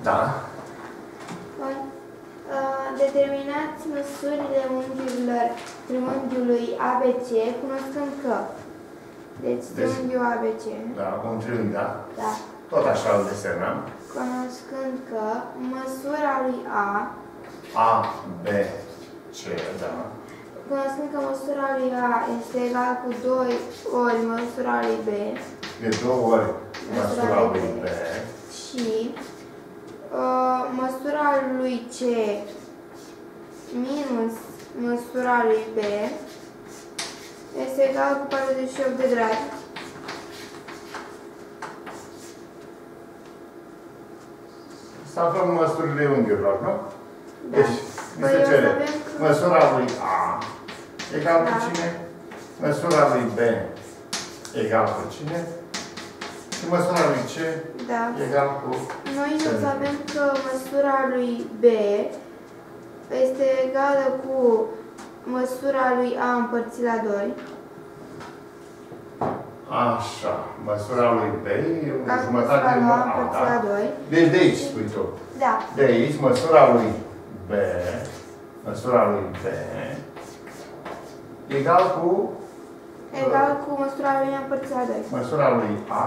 Da. Determinați măsurile unghiurilor triunghiului ABC, cunoscând că. Deci, triunghiul ABC. Da, un triunghi, da? Da. Tot așa îl desenăm. Cunoscând că măsura lui A, B, C, da. cunoscând că măsura lui A este egal cu 2 ori măsura lui B, De 2 ori măsura lui B. Și măsura lui C minus măsura lui B este egal cu 48 de grade. Să aflăm măsurile unghiurilor, nu? Da. Deci, mi se cere măsura lui A egal cu cine? Măsura lui B egal cu cine? Și măsura lui C egal cu... Noi o să avem că măsura lui B este egală cu măsura lui A împărțit la 2. Așa, măsura lui B e Ca jumătate din A, împărțit la 2. Deci de aici spui tu. Da. De aici, măsura lui B, egal cu... Egal cu măsura lui A împărțit la 2. Măsura lui A.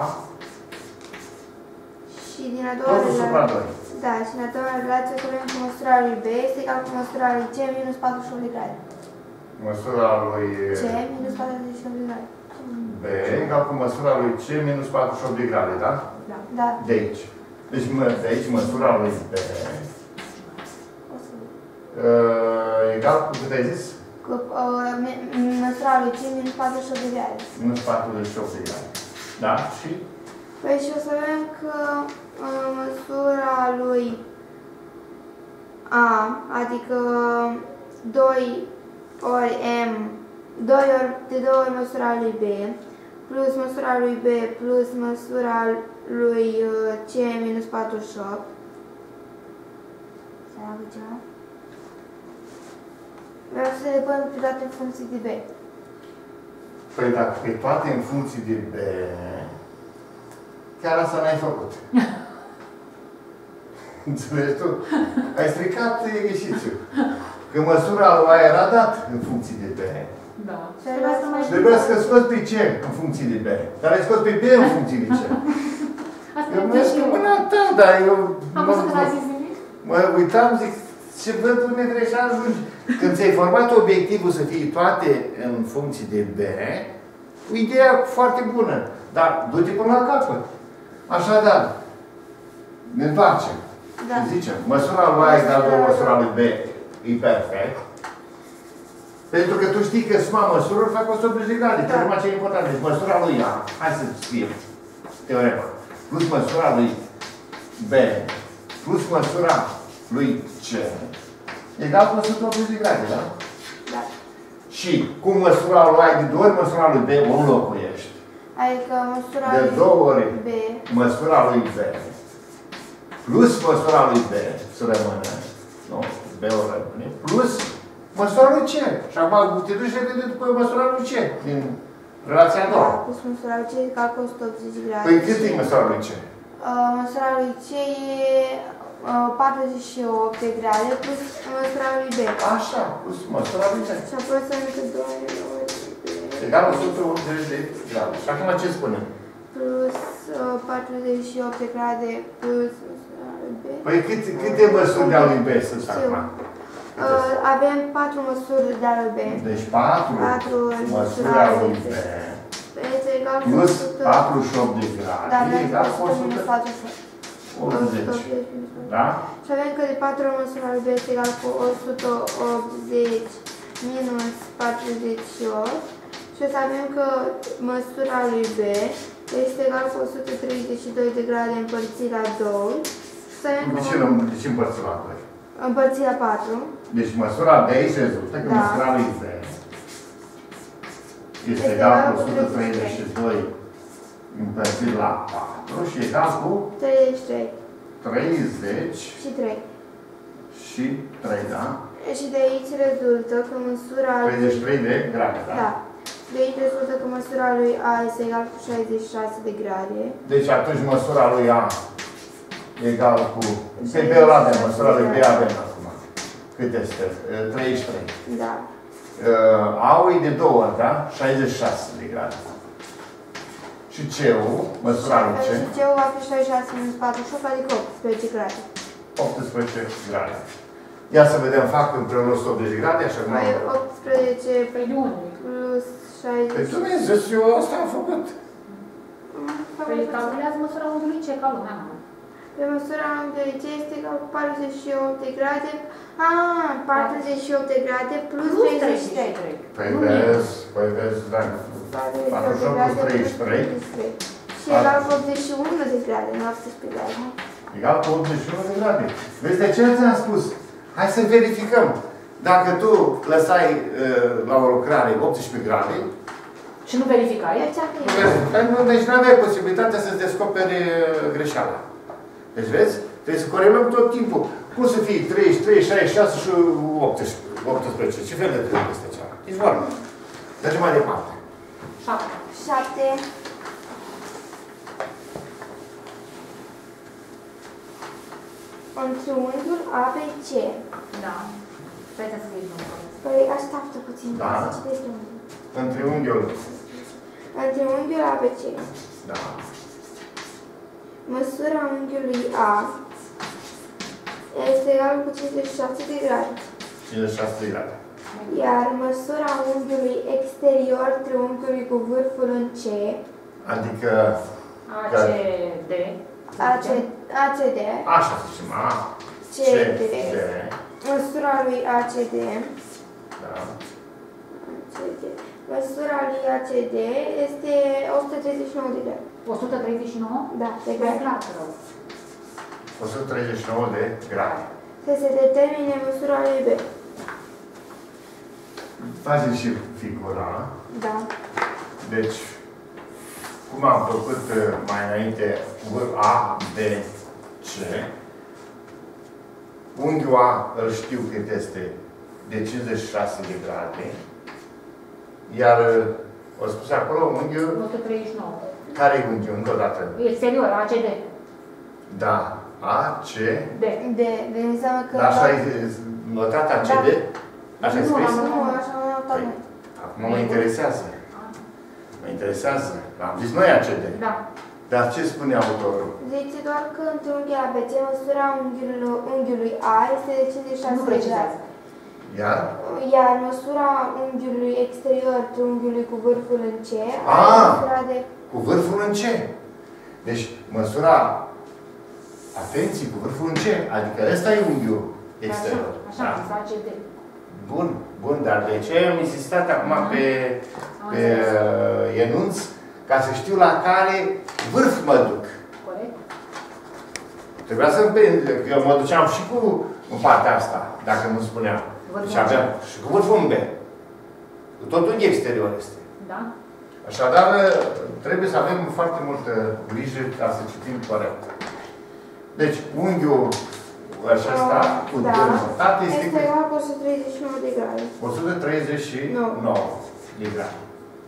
Și din a doua relație. Da, și din a doua relație o să avem că măsura lui B este egal cu măsura lui C minus 48 de grade. Măsura lui C minus 48 de grade. B egal cu măsura lui C minus 48 de grade, da? Da. Da. De aici. Deci de aici măsura lui B egal cu cât ai zis? Cu măsura lui C minus 48 de grade. Minus 48 de grade. Da? Și? Păi și o să vedem că măsura lui A, adică 2 ori M, 2 ori de 2 ori măsura lui B, plus măsura lui B, plus măsura lui C minus 48. Să aleagă ceva? Vreau să le pun pe toate în funcții de B. Păi dacă pe toate în funcții de B, chiar asta n-ai făcut. Înțelegi tu? Ai stricat exercițiul. Că măsura lui A era dat în funcții de B. Da. Și trebuia să scoți pe C în funcții de B. Dar ai scos pe B în funcții de C. Eu mă zic că mâna ta, dar eu... Am văzut că n-ai zis nimic? Mă uitam, zic, ce văd unde trebuie să ajungi. Când ți-ai format obiectivul să fie toate în funcții de B, o ideea foarte bună. Dar du-te până la capăt. Așadar, ne întoarcem. Da. Zicem, măsura lui A egal cu măsura lui B e perfect. Pentru că tu știi că suma măsurilor fac 180 de grade. Că numai ce e important. Deci măsura lui A, hai să scriem teorema, plus măsura lui B, plus măsura lui C, egal cu 180 de grade, da? Da. Și cum măsura lui A e de 2 ori măsura lui B, o înlocuiești. Adică măsura De lui 2 ori B măsura lui B, plus măsura lui B, să rămână, nu? B o rămâne, plus măsura lui C. Și acum te duci repede după măsura lui C, din relația a doua. Da, plus măsura lui C e egal cu 180 de grade. Păi cât e măsura lui C? Măsura lui C e 48 de grade plus măsura lui B. Așa, plus măsura lui C. Și apoi să încă 2 ori Egal 180 de grade. Și acum ce spunem? plus 48 de grade plus măsura lui B. Păi câte măsuri de-a lui B sunt acum? Avem 4 măsuri de-a lui B. Deci 4 măsuri a lui B. Este egal cu Plus 100... 48 de grade. Da, Egal cu 100 minus 48. 180. Da? Și avem că de 4 ori măsura lui B este egal cu 180 minus 48. Și o să avem că măsura lui B este egal cu 132 de grade împărțit la 2. De ce împărțim la 2? Împărțit la 4. Deci măsura B rezultă că măsura lui B este egal cu 132 împărțit la 4 și egal cu 33. 30 și 3. Și 3, da? Și de aici rezultă că măsura lui... 33 de grade, da? Da. De aici rezultă că măsura lui A este egal cu 66 de grade. Deci atunci măsura lui A egal cu... Pe B ăla avem, măsura lui B avem acum. Cât este? 33. Da. A-ul e de 2 ori, da? 66 de grade. Și C-ul, măsura lui C? Și C-ul va fi 66 minus 48, adică 18 grade. 18 grade. Ia să vedem, fac împreună 180 grade, așa cum am... 18 Păi de unde? plus 60... Păi tu mi-ai zis, eu asta am făcut. Păi calculează măsura unghiului C ca lumea, nu? Pe măsura unghiului C este egal cu 48 de grade. 48 de grade plus 33. Păi vezi, da. 48 plus 33. Și egal cu 81 de grade, nu 18 grade. Egal cu 81 de grade. Vezi de ce ți-am spus? Hai să verificăm. Dacă tu lăsai la o lucrare 18 grade, Și nu verificai? deci nu aveai posibilitatea să-ți descoperi greșeala. Deci vezi? Trebuie să corelăm tot timpul. Cum să fie 33, 66 și 18? Ce fel de trebuie este cealaltă? Ești vorba. Mergem mai departe. 7. Un triunghiul ABC. Da. Stai să scrii numărul. Păi așteaptă puțin. Da. Să citesc numărul. În triunghiul. În triunghiul ABC. Da. Măsura unghiului A este egală cu 56 de grade. 56 de grade. Iar măsura unghiului exterior triunghiului cu vârful în C, Adică... ACD. ACD, Așa zicem, A, CD, D, măsura lui ACD, da. măsura lui ACD este 139 de grade. 139? Da, de Mai grade. clar, rău. 139 de grade. Să se determine măsura lui B. Facem și figura. Da. Deci, cum am făcut mai înainte A, B, C, unghiul A îl știu cât este de 56 de grade, iar o spus acolo unghiul... 139. Care e unghiul? Încă o dată. Exterior, ACD. Da. A, C. De înseamnă că... Dar așa e notat ACD? Așa e scris? Nu, așa am notat. Păi, acum mă interesează. Mă interesează. Am zis noi ACD. Da. Dar ce spune autorul? Zice doar că între unghiul ABC, măsura unghiului A este de 56 Nu de precizează. grade. Iar? Iar măsura unghiului exterior triunghiului cu vârful în C Ah! are măsura de... Cu vârful în C. Deci, măsura... Atenție, cu vârful în C. Adică ăsta e unghiul exterior. Așa, Da? așa, ACD. Bun, bun, dar de ce am insistat acum pe enunț? Ca să știu la care vârf mă duc. Corect? Trebuia să că eu mă duceam și cu în partea asta, dacă nu spuneam. Și aveam și cu vârful în B. Tot unghi exterior este. Da. Așadar, trebuie să avem foarte multă grijă ca să citim corect. Deci, unghiul acesta, cu rezultat, este Este egal cu 139 de grade. 139 de grade.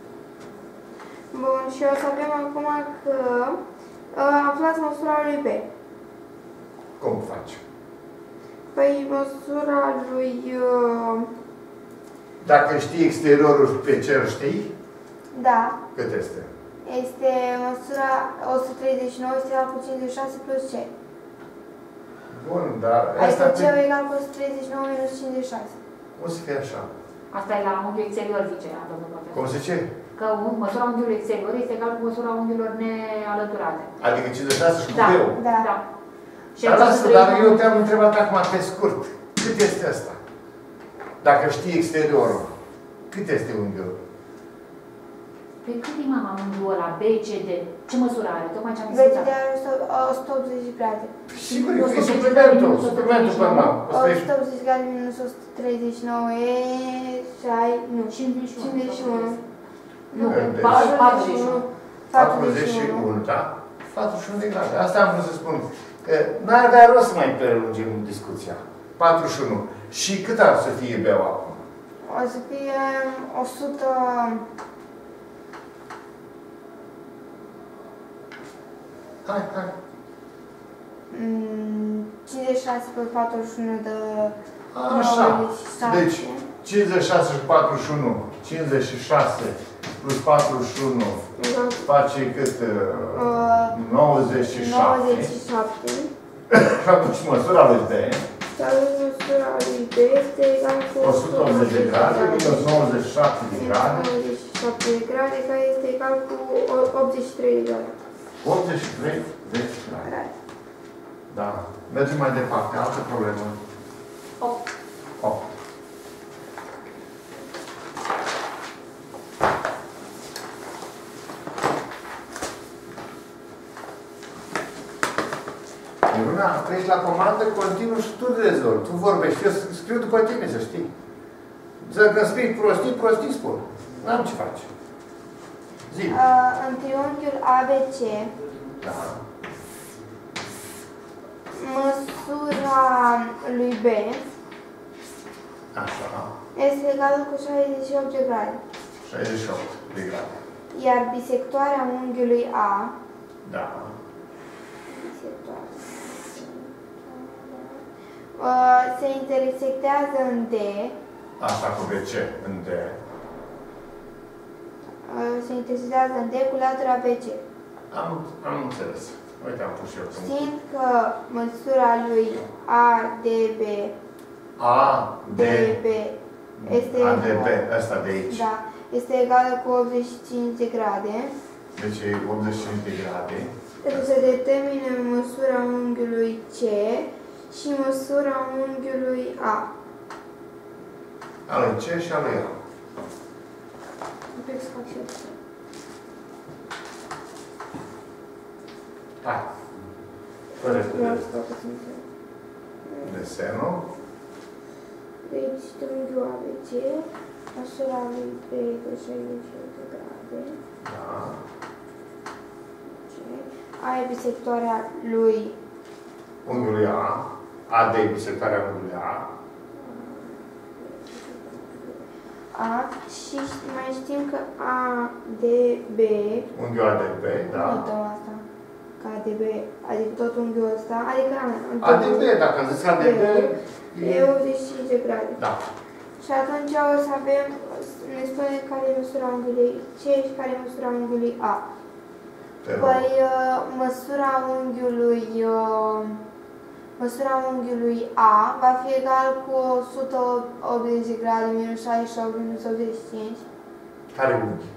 Bun, și o să avem acum că aflați măsura lui B. Cum faci? Păi măsura lui... Dacă știi exteriorul pe cer, știi? Da. Cât este? Este măsura 139 este egal cu 56 plus C. Bun, dar Adică asta C egal cu 139 minus 56. o să fie așa. Asta e la unghiul exterior, zicea domnul profesor. Cum zice? Că măsura unghiului exterior este egal cu măsura unghiilor nealăturate. Adică 56 și cu Da. B-ul. Da. Da. Și Dar, aici lasă, dar eu te-am întrebat acum pe scurt. Cât este asta? Dacă știi exteriorul, cât este unghiul? Pe cât e mama unghiul ăla? B, C, D? Ce măsură are? Tocmai ce am Vezi discutat. de are 180 de grade. Sigur, e suplimentul. Suplimentul până la 180 grade minus 139 e... Nu, 51. Nu, Deci, 41. 41, da? 41 de grade. Asta am vrut să spun. Că n-ar avea rost să mai prelungim discuția. 41. Și cât ar să fie B-ul acum? O să fie 100... Hai. 56 pe 41 de Așa. 97. Deci, 56 și 41, 56 plus 41 face cât? 97. 97. Și atunci măsura lui B, Și atunci măsura lui B este egal cu 180 de grade minus 97 de grade. 97 de grade, care este egal cu 83 de grade. 83 de grade. Da. Mergem mai departe. Altă problemă. 8. 8. Luna, treci la comandă, continuu și tu rezolvi. Tu vorbești, eu scriu după tine, să știi. Dacă spui prostii spun. N-am ce faci. Zi. În triunghiul ABC, Da. măsura lui B Așa. este egală cu 68 de grade. 68 de grade. Iar bisectoarea unghiului A, Da. se intersectează în D, Asta cu BC în D. se intersectează în D cu latura BC. Am înțeles. Uite, am pus și eu. Știind că măsura lui ADB ADB. este ADB, ăsta de aici. Da, este egală cu 85 de grade. Deci e 85 de grade. Se determine măsura unghiului C și măsura unghiului A. Ale C și ale A. Trebuie să fac și eu. Hai. Fără Vreau să fac puțin. desenul. Deci, triunghiul ABC, măsura lui B de 68 de grade. Da. A e bisectoarea lui Unghiului A. AD e bisectarea unghiului A. A și mai știm că ADB, Unghiul ADB, da. nu uităm asta, că ADB, adică tot unghiul ăsta, adică ADB, dacă am zis ADB, e 85 de grade. Da. Și atunci o să avem, ne spune care e măsura unghiului C și care e măsura unghiului A. Păi măsura unghiului A va fi egal cu 180 de grade minus 68 minus 85. Care unghi?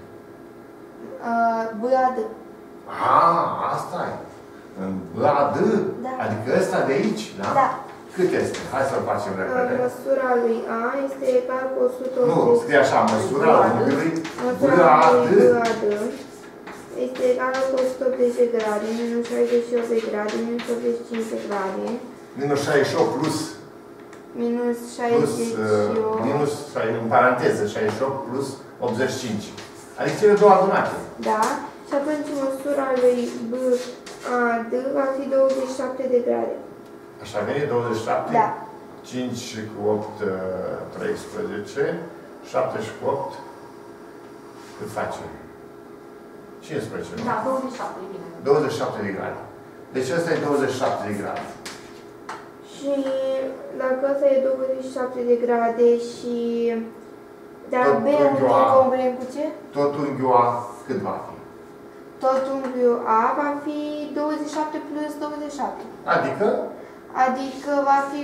BAD. Asta e. În BAD? Da. Adică ăsta de aici, da? Da. Cât este? Hai să-l facem repede. Măsura lui A este egal cu 180. Nu, scrie așa, măsura unghiului Măsura BAD. lui BAD este egală cu 180 de grade minus 68 de grade minus 85 de grade. Minus 68 plus, Minus 68. minus, în paranteză, 68 plus 85. Adică cele două adunate. Da. Și atunci măsura lui BAD va fi 27 de grade. Așa vine 27? Da. 5 cu 8, 13, 7 și cu 8, cât face? 15, nu? Da, 27, e bine. 27 de grade. Deci ăsta e 27 de grade. Și dacă ăsta e 27 de grade și dar Tot B unghiul unghiul A. congruent cu ce? Tot unghiul A cât va fi? Tot unghiul A va fi 27 plus 27. Adică Adică va fi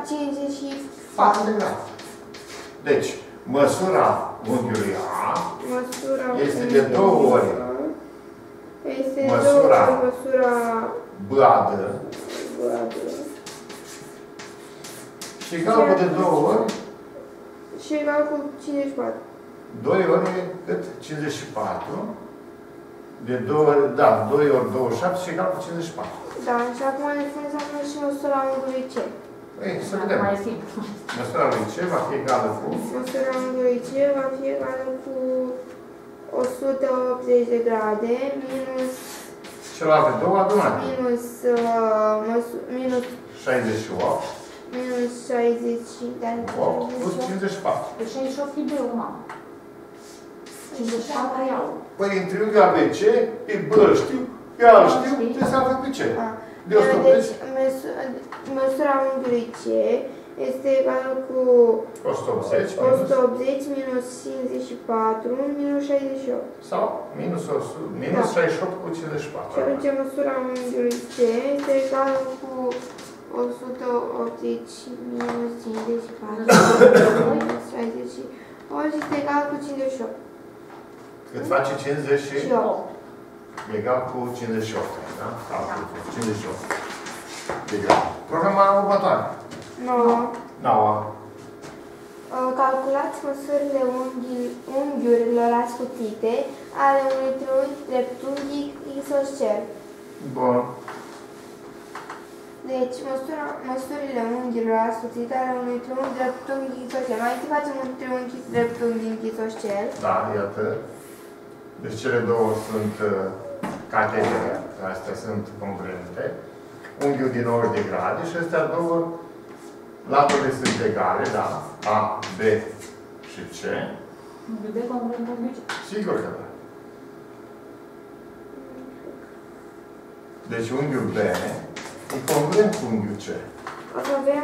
4 de 54. grade. Deci, măsura unghiului A Măsura este de 2 ori este măsura măsura BAD BAD. și egal cu de 2 ori, Și egal cu 54. 2 ori cât? 54. De 2 ori, da, 2 ori 27 și egal cu 54. Da, și acum ne spune să aflăm și măsura unghiului C. Ei, să vedem. Mai simplu. Măsura lui C va fi egală cu... Măsura unghiului C va fi egală cu 180 de grade minus Celelalte două adunate. minus 68 60 de 8 plus 54. Pe 68 e greu, mamă. 54 iau. Păi în triunghiul ABC, pe B îl știu, pe A îl știu, trebuie să avem pe C. De 180? Deci, măsura unghiului C este egală cu 180 minus 54 minus 68. sau minus 68 cu 54. Și atunci măsura unghiului C este egală cu 180 minus 54 minus 68 este egal cu 58. Cât face 50 și 8. egal cu 58. Da? 58 de grade. Problema următoare. 9. 9. Calculați măsurile unghiurilor ascutite ale unui triunghi dreptunghic isoscel. Bun. Deci, măsurile unghiurilor ascutite ale unui triunghi dreptunghic isoscel. Mai întâi facem un triunghi dreptunghic isoscel. Da, iată. Deci cele două sunt catedre. Astea sunt congruente. Unghiul din 90 de grade și astea două laturile sunt egale, da? A, B și C. Unghiul B congruent cu unghiul C. Sigur că da. Deci unghiul B e congruent cu unghiul C. O să avem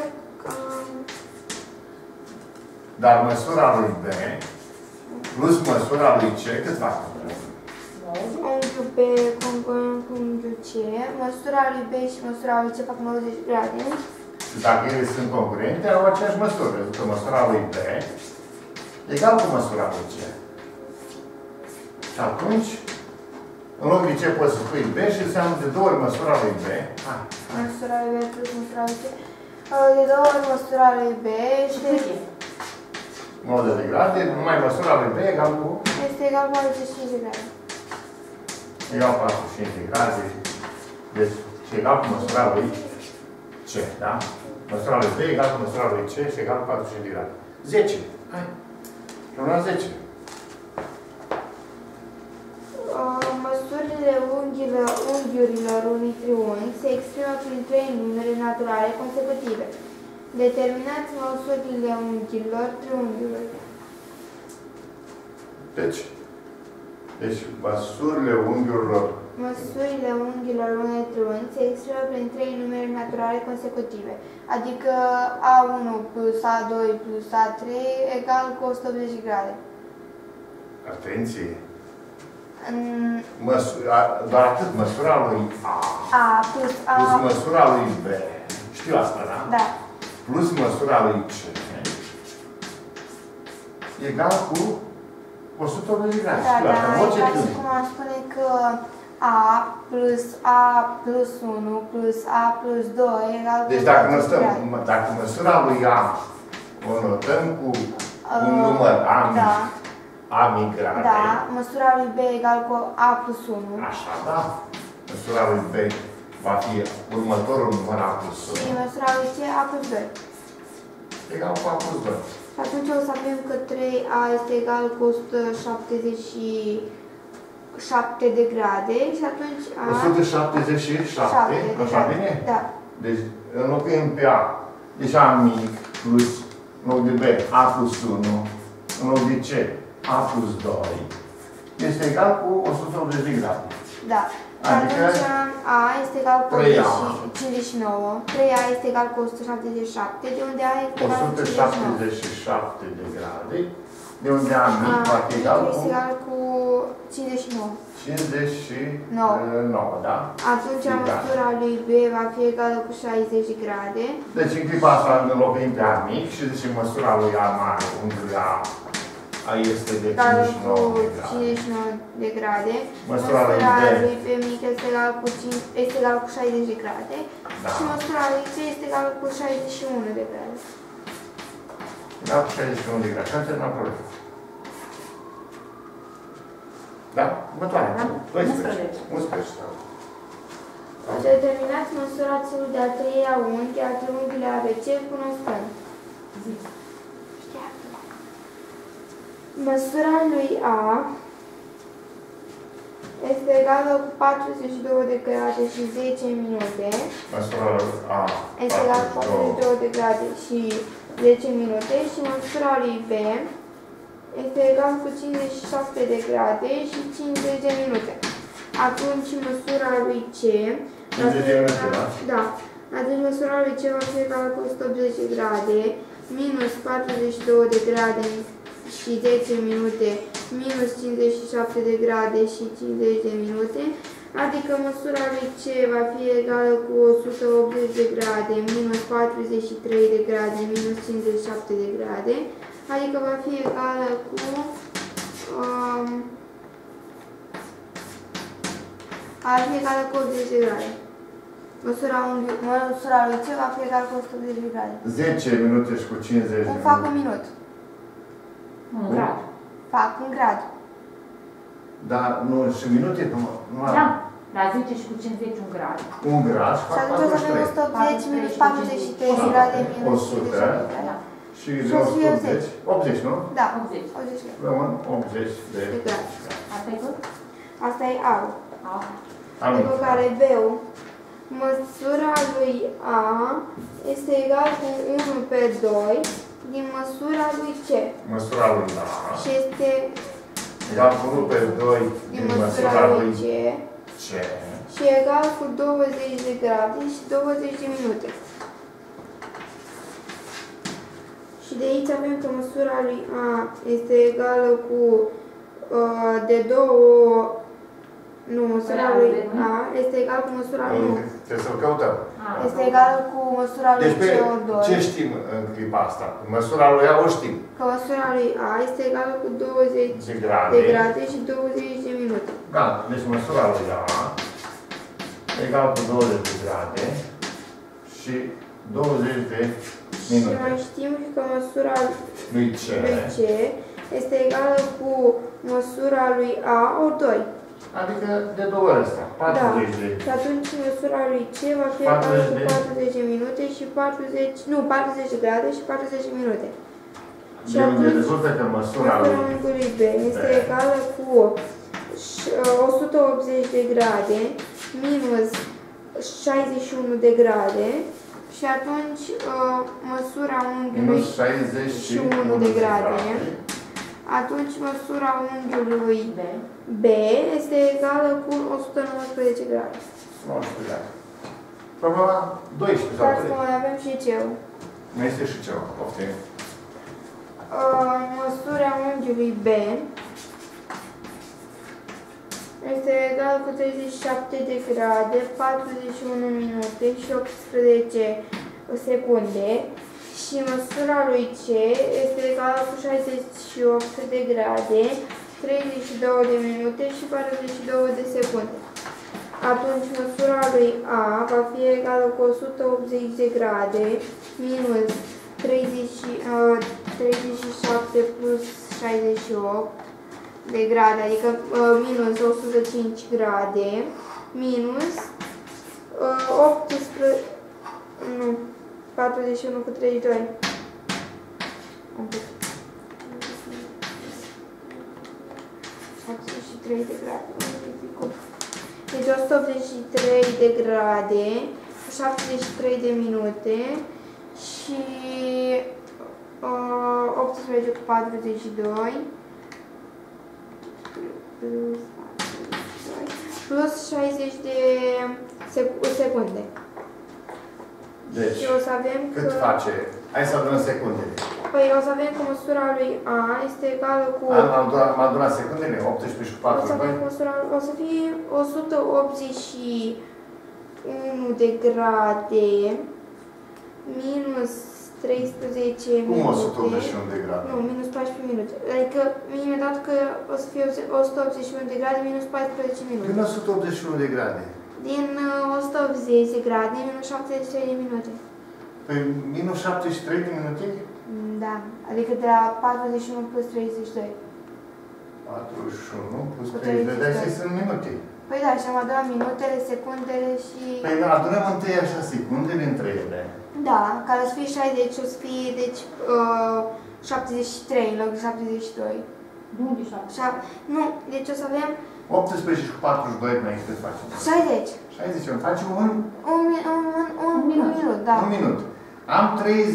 Dar măsura lui B plus măsura lui C, cât fac? unghiul B congruent cu unghiul C, măsura lui B și măsura lui C fac 90 grade. Și dacă ele sunt congruente, au aceeași măsură. Pentru că măsura lui B egal cu măsura lui C. Și atunci, în loc de C poți să spui B și înseamnă de 2 ori măsura lui B. Măsura lui B plus măsura lui C. De 2 ori măsura lui B este 90 de grade, numai măsura lui B egal cu egal cu 45 de grade. egal cu 45 de grade. Deci, și egal cu măsura lui C, da? Măsura lui B egal cu măsura lui C și egal cu 45 de grade. 10. Hai. Problema 10. Măsurile unghiurilor unui triunghi se exprimă prin 3 numere naturale consecutive. Determinați măsurile unghiurilor triunghiului. Deci, măsurile unghiurilor. Măsurile unghiurilor unui triunghi se exprimă prin 3 numere naturale consecutive, adică A1 plus A2 plus A3 egal cu 180 de grade. Atenție! Doar atât, măsura lui A plus măsura lui B. Știu asta, da? Da. Plus măsura lui C. Egal cu 180 de grade. Da, Știu asta, în orice ca și timp. cum am spune că A plus 1 plus A plus 2 egal cu Deci 180 de grade. dacă măsura lui A o notăm cu un număr A mic, Da. A mic grade. Da, măsura lui B egal cu A plus 1. Așa, da? Măsura lui B va fi următorul număr A plus 1. Și măsura lui C A plus 2. Egal cu A plus 2. Și atunci o să avem că 3A este egal cu 177 de grade și atunci A... 177, așa bine? Da. Deci înlocuim pe A. Deci A mic plus, în loc de B, A plus 1, în loc de C, A plus 2, este egal cu 180 de grade. Da. Și Adică atunci A este egal cu 3A. 59, 3A este egal cu 177, de unde A este egal cu 59. 177 de grade, de unde A mic va fi egal cu este egal cu 59. 59, da? Atunci măsura lui B va fi egală cu 60 de grade. Deci în clipa asta înlocuim pe A mic și zicem măsura lui A mare, unghiul A este de 59 de grade. 59 de grade. Măsura lui B mic este egal cu 60 de grade. Da. Și măsura lui C este egală cu 61 de grade. Egal cu 61 de grade. Și am terminat problema. Da? Următoare. Da. 12. 11. Determinați măsura celui de-al treilea unghi al triunghiului ABC cunoscând. Măsura lui A este egală cu 42 de grade și 10 minute. Măsura lui A Este egală cu 42 de grade și 10 minute și măsura lui B este egal cu 57 de grade și 50 de minute. Atunci măsura lui C 50 de minute, da? Da. Atunci măsura lui C va fi egală cu 180 de grade minus 42 de grade și 10 minute minus 57 de grade și 50 de minute, adică măsura lui C va fi egală cu 180 de grade minus 43 de grade minus 57 de grade, adică va fi egală cu ar fi egală cu 80 de grade. Măsura lui C va fi egală cu 180 de grade. 10 minute și cu 50 de minute. Fac un minut. Un grad. Fac un grad. Dar nu și minute? Nu am. Da. La 10 și cu 50 un grad. Un grad și Și fac atunci o să avem 43. 180 minus 43 de grade minus 100. 57. Da. Și de 180. 80, nu? Da, 80. 80 de Rămân 80 de grade. Asta e tot? Asta e A. A. După care B-ul. Măsura lui A este egal cu 1 pe 2 din măsura lui C. Măsura lui A. Și este Egal cu 1 pe 2 din măsura lui C. C. Și egal cu 20 de grade și 20 de minute. Și de aici avem că măsura lui A este egală cu de două. Nu, măsura lui A este egal cu măsura lui nu. Trebuie să-l căutăm. Este egal cu măsura lui Deci pe CO2. ce știm în clipa asta? Măsura lui A o știm. Că măsura lui A este egală cu 20 De grade. de grade și 20 de minute. Da, deci măsura lui A egal cu 20 de grade și 20 de minute. Și mai știm că măsura Lui C. lui C este egală cu măsura lui A ori 2. Adică de două ori astea. 40 de. Și atunci măsura lui C va fi egală cu 40 de minute și 40 de grade și 40 de minute. Și De unde atunci rezultă că măsura măsura lui unghiului B este egală cu 180 de grade minus 61 de grade și atunci măsura unghiului minus 61 de grade. Atunci măsura unghiului B este egală cu 119 grade. 19 grade. Problema 12 sau Ca să 3. mai avem și ceu. Mai este și ceva. Poftim. Măsura unghiului B este egal cu 37 de grade, 41 minute și 18 secunde și măsura lui C este egală cu 68 de grade, 32 de minute și 42 de secunde. Atunci măsura lui A va fi egală cu 180 de grade minus 37 plus 68 de grade, adică minus 105 grade, minus 18, nu, 41 cu 32. 83 de grade. Deci 183 de grade, 73 de minute și 18 cu 42 plus 60 de secunde. Deci, și o să avem cât că... face? Hai să adunăm secundele. Păi o să avem că măsura lui A este egală cu... Am adunat secundele? 18 și 42? O să avem măsura... O să fie 181 de grade minus 13 Cum minute. 181 de grade? Nu, minus 14 minute. Adică, imediat că o să fie 181 de grade minus 14 minute. Din 181 de grade. Din 180 de grade minus 73 de minute. Păi minus 73 de minute? Da, adică de la 41 plus 32. 41 plus Cu 32, dar 32. sunt minute. Păi da, și am adunat minutele, secundele și... Păi adunăm întâi așa secundele între ele. Da, care o să fie 60, o să fie, deci, 73 în loc de 72. De unde 7? Nu, deci o să avem 18 și 42 mai cât facem? 60. 60, îmi facem Un minut, da. un minut. Am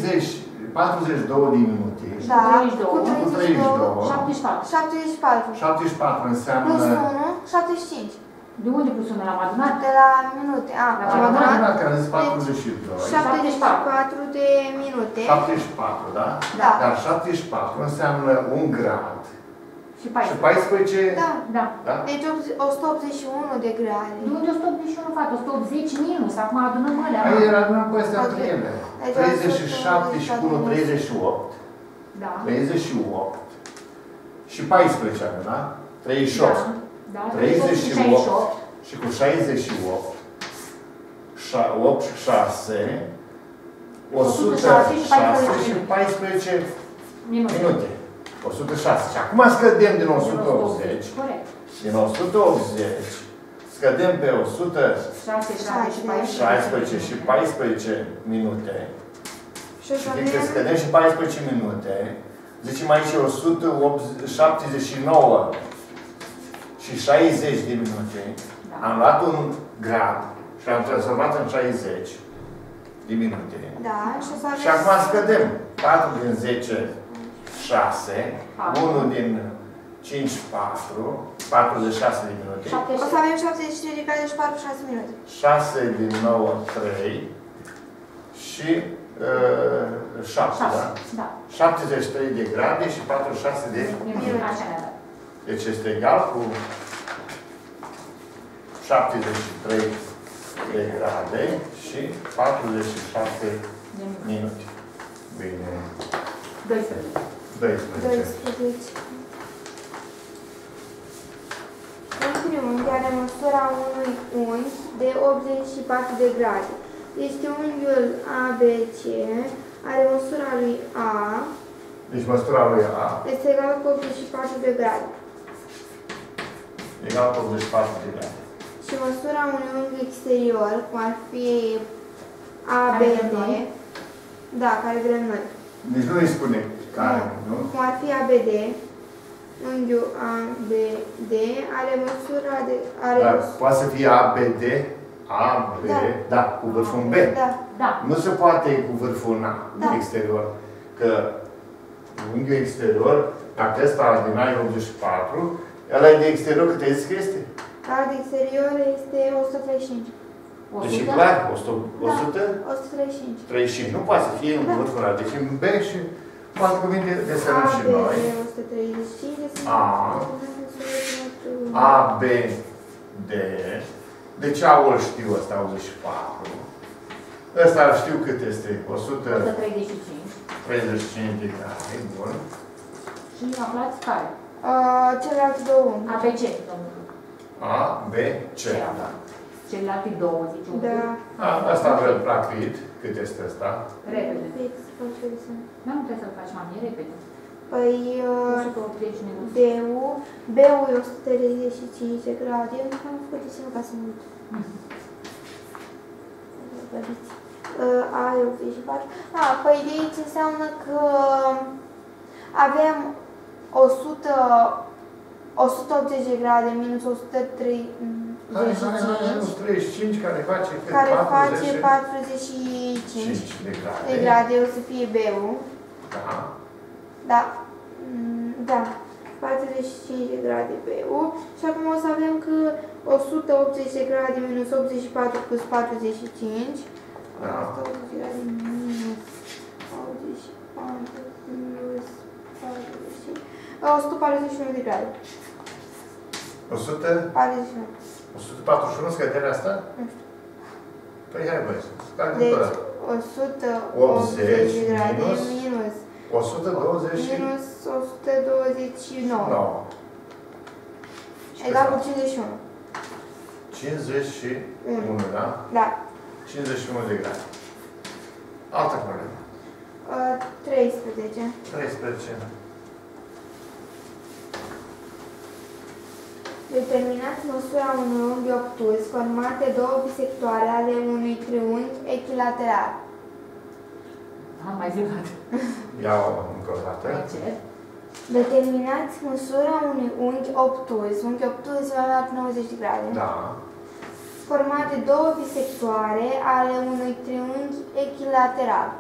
42 de minute. Da, 32. cu 32. 74. 74. 74 înseamnă... Plus 1, 75. De unde plus 1 l-am adunat? De la minute. Am adunat Că am zis 42. 74 de minute. 74, da? Da. Dar 74 înseamnă un grad. Și Și 14. 14... Da. Da. Da? Deci 181 de grade. De unde 181, fată? 180 minus. Acum adunăm alea. Aici era numai cu astea Ok. între ele. Deci 37 și cu 1, 38. Da. 38. Și 14 ani, da? 38. Da. 38 și cu 68. 8 și 6. 106 și 14 minute. 106. Și acum scădem din 180. Corect. Din 180 scădem pe 116 și 14 minute. Și o să Și că avem scădem și 14 minute, zicem aici 179 și 60 de minute. Da. Am luat un grad și am transformat în 60 de minute. Da, și o să avem... Și acum scădem 4 din 10, 6, 1 din 5, 4, 46 de minute, O să avem 73 de grade și 46 minute. 6 din 9, 3 și 7, da? Da. 73 de grade și 46 de Minute. Așa ne-a dat. Deci este egal cu 73 de grade și 47 minute. Bine. 12. 12. 12. Un triunghi are măsura unui unghi de 84 de grade. Deci triunghiul ABC are măsura lui A Deci măsura lui A este egală cu 84 de grade. egal cu 84 de grade. Și măsura unui unghi exterior, cum ar fi ABD, da, care vrem noi. Deci nu îi spune care, nu? Cum ar fi ABD, unghiul ABD are măsura de... Are Dar poate să fie ABD, AB, da, cu vârful în B. Da. Da. Nu se poate cu vârful în A, Da. exterior. Că unghiul exterior, dacă ăsta din A e 84, ăla e de exterior, cât ai zis că este? Care de exterior este 135. Deci e 100. clar, 100, 100? 135. 35. Nu poate să fie în vârful ăla. Deci în B și cu alte cuvinte desenăm și ABD noi. 135. A. A, B, D. Deci A-ul știu ăsta, 84. Ăsta știu cât este, 135. 135 de grade, bun. Și aflați care? Celelalte două unghi. ABC, domnul. A, B, C. Da. Celelalte două, zici un Da. Asta vreau rapid. Cât este ăsta? Repede. Fix, foarte bine. Dar nu trebuie să-l faci, mami, e repede. Păi, 180 minute. B-ul e 135 de grade. Eu nu am făcut desenul ca să nu uit. A e 84. Păi de aici înseamnă că avem 180 de grade minus 135 care face cât? care 40 face 45 de grade. de grade, o să fie B-ul. Da. Da. Da. 45 de grade B-ul. Și acum o să avem că 180 de grade minus 84 plus 45. Da. 180 de grade minus 84 plus 45. 141 de grade. 100? 41. 141 scăderea asta? Nu știu. Păi hai băi, scade Deci, ăla. 180 de grade minus 120 minus 129. 9. Egal cu 51. 51, da? Da. 51 de grade. Altă problemă. 13. 13. Determinați măsura unui unghi obtuz format de două bisectoare ale unui triunghi echilateral. Am mai zis. Iau încă o dată. Determinați măsura unui unghi obtuz. Unghi obtuz va avea 90 de grade. Da. Format de două bisectoare ale unui triunghi echilateral.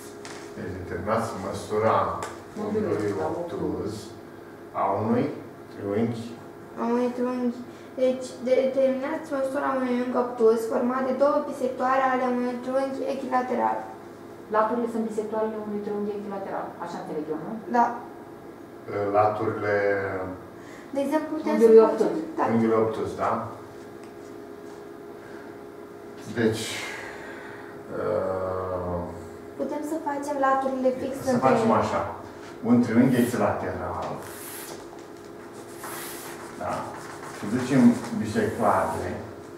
Deci determinați măsura unghiului obtuz a unui triunghi. A unui triunghi. Deci, determinați măsura unui unghi obtuz format de două bisectoare ale unui triunghi echilateral. Laturile sunt bisectoarele unui triunghi echilateral. Așa înțeleg eu, nu? Da. Laturile De exemplu, putem să Unghiului facem... obtuz. Da. unghiului obtuz, da? Deci, Putem să facem laturile fix să între facem ele. așa. Un triunghi echilateral. Da? Și ducem bisectoarele.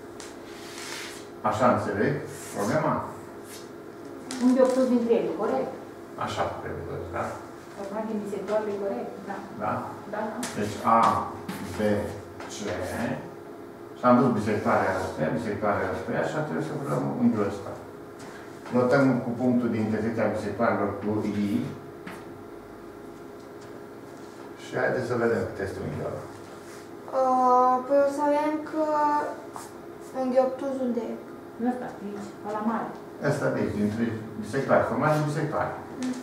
Așa înțeleg problema? Unghi obtuz din triunghi, corect? Așa trebuie, da? Format din bisectoarele, corect? Da. Da? Da, da. Deci A, B, C. Și am dus bisectoarea astea, și trebuie să vrem unghiul ăsta. Notăm cu punctul de intersecție bisectoarelor cu I. Și haideți să vedem cât este unghiul ăla. Păi o să avem că unghi obtuz unde e? Ăsta, aici, ăla mare. Asta de aici, dintre bisectoare, format din bisectoare.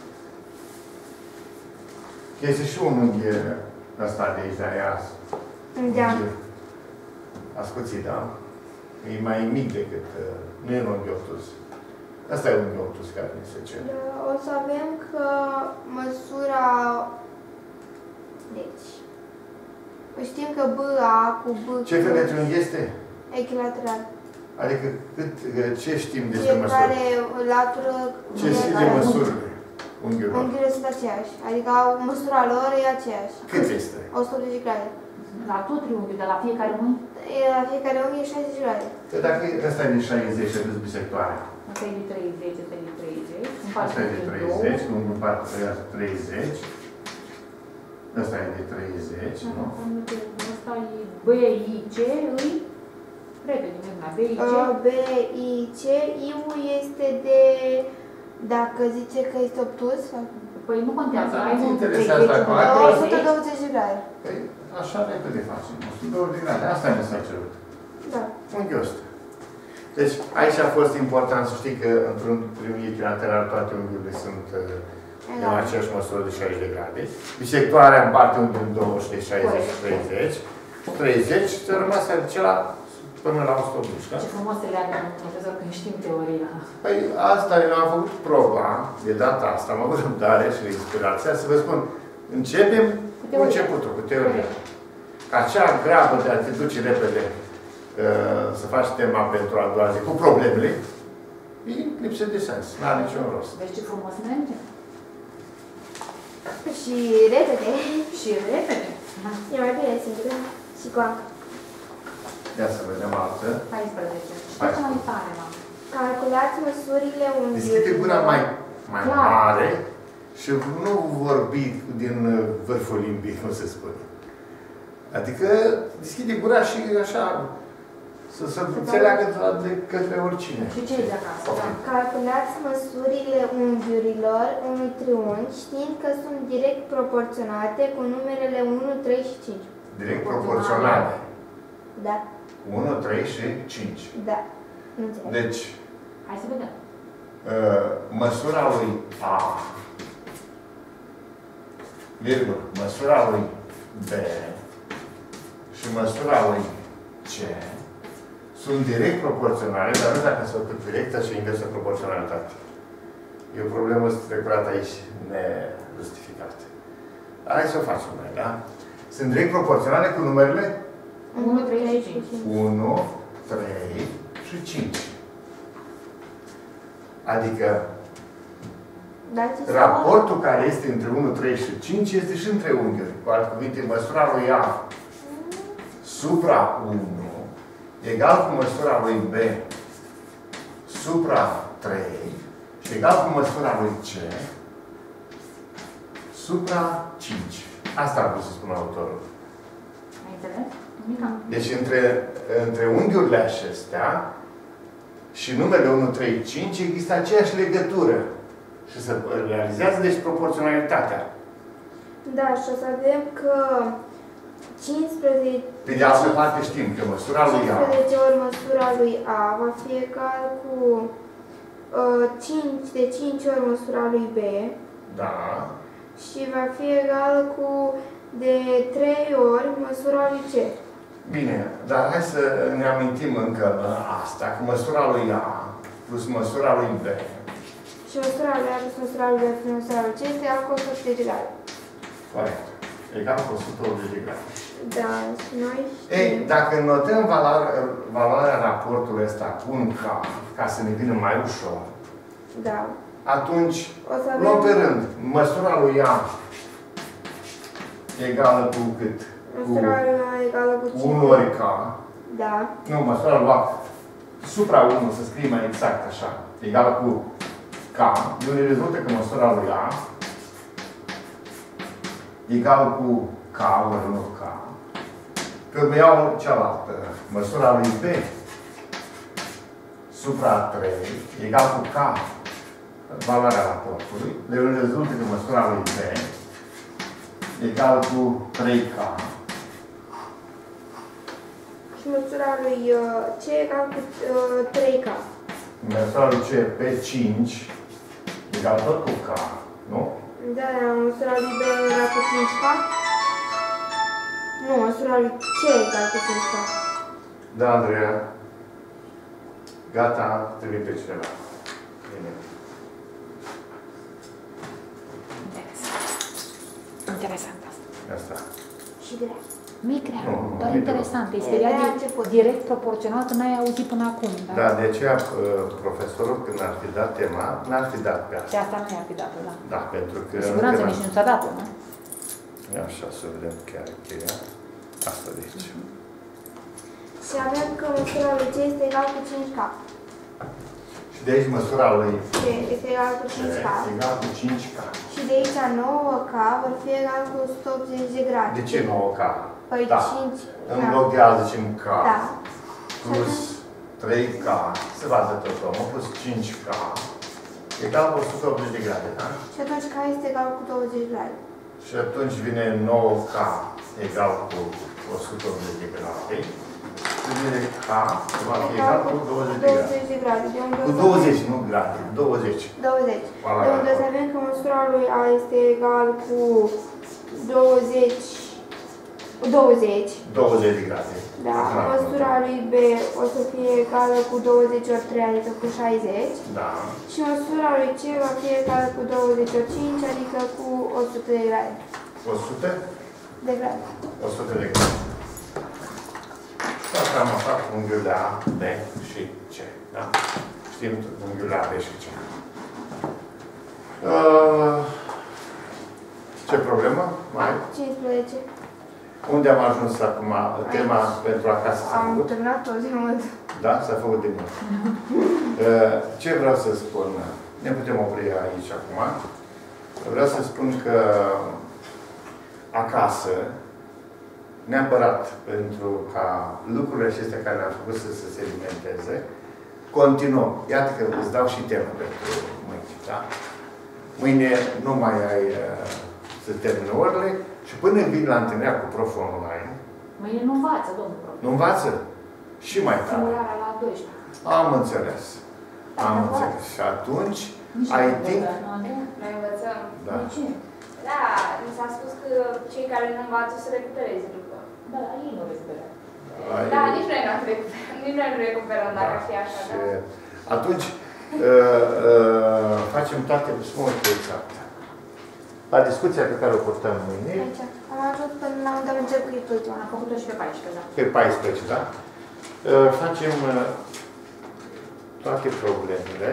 Este și un unghi ăsta de aici, de aia. Da. Ascuțit, da? E mai mic decât, nu e un unghi obtuz. Asta e un unghi obtuz care ni se cere. O să avem că măsura... Deci... Știm că BA cu B... Ce fel de triunghi este? Echilateral. Adică ce știm despre măsuri? Fiecare latură... Ce știm de măsurile unghiurilor? Unghiurile sunt aceeași. Adică măsura lor e aceeași. Cât este? 180 grade. La tot triunghiul, de la fiecare unghi? La fiecare unghi e 60 grade. Că dacă ăsta e de 60 și dus bisectoarea. Asta e de 30, asta e de 30. Asta e de 30, unghiul 30. Ăsta e de 30, nu? Asta e BIC, îi? Repede, Mirna, BIC. BIC, I-ul este de... Dacă zice că este obtuz, Păi nu contează, Asta ai nu un interesează 30, acum. 120 de grade. Păi așa repede facem. 120 de grade. Asta ne s-a cerut. Da. Unghiul ăsta. Deci aici a fost important să știi că într-un triunghi echilateral toate unghiurile sunt de la aceeași măsură de 60 de grade. Bisectoarea împarte unghiul în 2 și de 60 și 30. 30 și rămas acela până la 180, da? Ce frumos se leagă în profesor când știm teoria. Păi asta eu am făcut proba de data asta, am avut răbdare și inspirația să vă spun, începem cu începutul, cu teoria. Ca acea grabă de a te duce repede să faci tema pentru a doua zi cu problemele, e lipsă de sens, n-are niciun rost. Vezi ce frumos merge? Și repede. Și repede. Da. E mai bine singură și cu apă. Ia să vedem altă. 14. Și ce mai tare, mă? Calculați măsurile Deschide gura unghiurilor. mai Clar. mare și nu vorbi din vârful limbii, cum se spune. Adică deschide gura și așa să se înțeleagă de către oricine. Și ce e de acasă? Da. Calculați măsurile unghiurilor unui triunghi știind că sunt direct proporționate cu numerele 1, 3 și 5. Direct proporționale. Da. 1, 3 și 5. Da. Nu înțeleg. Deci, Hai să vedem. măsura lui A, virgul, măsura lui B și măsura lui C sunt direct proporționale, dar nu dacă sunt directă și inversă proporționalitate. E o problemă strecurată aici, nejustificată. Hai să o facem noi, da? Sunt direct proporționale cu numerele 1, 3 și 5. 1, 3 și 5. Adică raportul care este între 1, 3 și 5 este și între unghiuri. Cu alte cuvinte, măsura lui A supra 1 egal cu măsura lui B supra 3 și egal cu măsura lui C supra 5. Asta ar vrut să spună autorul. Ai înțeles? Deci între unghiurile acestea și numele 1, 3, 5 există aceeași legătură. Și se realizează, deci, proporționalitatea. Da, și o să vedem că 15... Pe de altă parte știm că măsura lui A... 15 ori măsura lui A va fi egal cu 5 de 5 ori măsura lui B. Da. Și va fi egal cu de 3 ori măsura lui C. Bine, dar hai să ne amintim încă asta, că măsura lui A plus măsura lui B. Și măsura lui A plus măsura lui B plus măsura lui C este egal cu 180 de grade. Corect. Egal cu 180 de grade. Da, și noi Ei, dacă notăm valoarea raportului ăsta cu un K, ca să ne vină mai ușor, da. atunci O să avem... luăm pe rând. Măsura lui A egală cu cât? Măsura lui A egală cu 1 ori K. Da. Nu, măsura lui A supra 1, să scrie mai exact așa, egală cu K. De unde rezultă că măsura lui A egală cu K ori 1 K. Că îmi iau cealaltă, măsura lui B supra 3 egal cu K, valoarea raportului, de unde rezultă că măsura lui B egal cu 3K. Și măsura lui C egal cu 3K. Măsura lui C pe 5 egal tot cu K, nu? Da, măsura lui B egal cu 5K. Nu, măsura lui C egal cu 5K. Da, Andreea. Gata, trebuie pe cineva. Bine. Interesant asta. Asta. Și grea. Nu e grea, Nu, doar nu e interesant. Este E ea de la început. direct proporțional, că n-ai auzit până acum. Da, de aceea profesorul, când ar fi dat tema, n-ar fi dat pe Și asta. asta nu i-ar fi dat-o, da. Da, pentru că... Cu siguranță nici nu ți-a dat-o, nu? Așa, să vedem chiar cheia. Asta de aici. Și avem că măsura lui C este egal cu 5K. Și de aici măsura lui C este egal cu 5K. egal cu 5K. Și de aici 9K vor fi egal cu 180 de grade. De ce 9K? Păi Da. 5... În loc de a zicem K Da. plus 3K, se vadă tot omul, plus 5K, egal cu 180 de grade, da? Și atunci K este egal cu 20 grade. Și atunci vine 9K egal cu 180 de grade. Și vine K va fi egal cu 20 de grade. 20 de grade. De unde Cu 20, nu grade, 20. 20. Voilà. De unde să avem că măsura lui A este egal cu 20. 20. 20 de grade. Da. Măsura lui B o să fie egală cu 20 ori 3, adică cu 60. Da. Și măsura lui C va fi egală cu 20 ori 5, adică cu 100 de grade. 100? De grade. 100 de grade. Și asta am aflat unghiurile A, B și C. Da? Știm unghiurile A, B și C. Ce problemă? Mai? 15. Unde am ajuns acum? Tema pentru acasă s-a Am făcut? terminat-o de mult. Da? S-a făcut de mult. Ce vreau să spun? Ne putem opri aici acum. Vreau să spun că acasă, neapărat pentru ca lucrurile acestea care le-am făcut să se sedimenteze, continuăm. Iată că îți dau și temă pentru mâine. Da? Mâine nu mai ai să termină orele și până vin la întâlnirea cu proful online. Mâine nu învață, domnul profesor. Nu învață? Și mai tare. Simularea la 12. Am înțeles. Am înțeles. Și atunci Nici ai nu timp. învăță, nu? Noi învățăm. Da. De ce? Da, mi s-a spus că cei care nu învață să recupereze după. Da, la ei nu recuperează. Da, nici noi nu recuperăm. Nici noi nu recuperăm dacă ar fi așa, Și da? atunci facem toate foarte exact. La discuția pe care o purtăm mâine, Aici. Am ajuns până la unde am început ultima. Am făcut-o și pe 14, da. pe 14, da? Facem toate problemele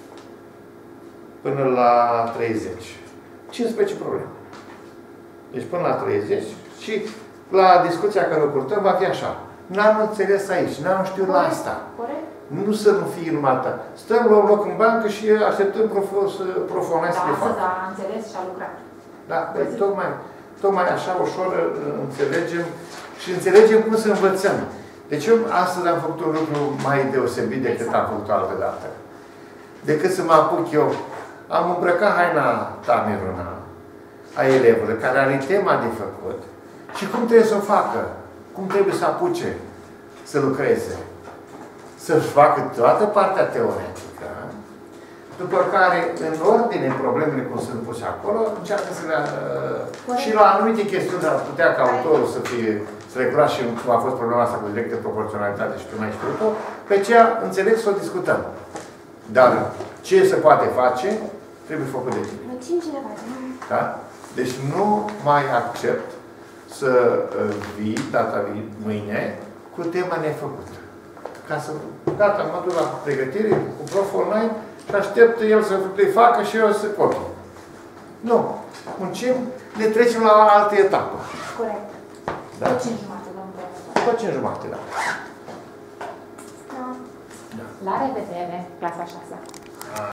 până la 30. 15 probleme. Deci până la 30 și la discuția care o purtăm va fi așa. N-am înțeles aici, n-am știut la asta. Corect? Nu să nu fie numai ta. Stăm la un loc în bancă și așteptăm profesional să Da, le facă. astăzi a înțeles și a lucrat. Da, păi tocmai așa ușor înțelegem și înțelegem cum să învățăm. Deci eu astăzi am făcut un lucru mai deosebit decât am făcut altă dată. Decât să mă apuc eu. Am îmbrăcat haina Tameruna a elevului, care are tema de făcut și cum trebuie să o facă. Cum trebuie să apuce să lucreze. Să-și facă toată partea teoretică, după care, în ordine, problemele cum sunt puse acolo, încearcă să le... și la anumite chestiuni ar putea ca autorul să fie recurați și cum a fost problema asta cu directă proporționalitate și tu mai știu-o, pe aceea înțeleg să o discutăm. Dar ce se poate face, trebuie făcut de tine. Cine face? Da? Deci nu mai accept să vii, data mâine, cu tema nefăcută. Ca să, gata, mă duc la pregătire cu prof online și aștept el să le facă și eu să copii. Nu. Muncim, ne trecem la altă etapă. Corect. Da? Tot 5 jumate, domnul profesor. Tot 5 jumate, da. Da. La revedere, clasa 6.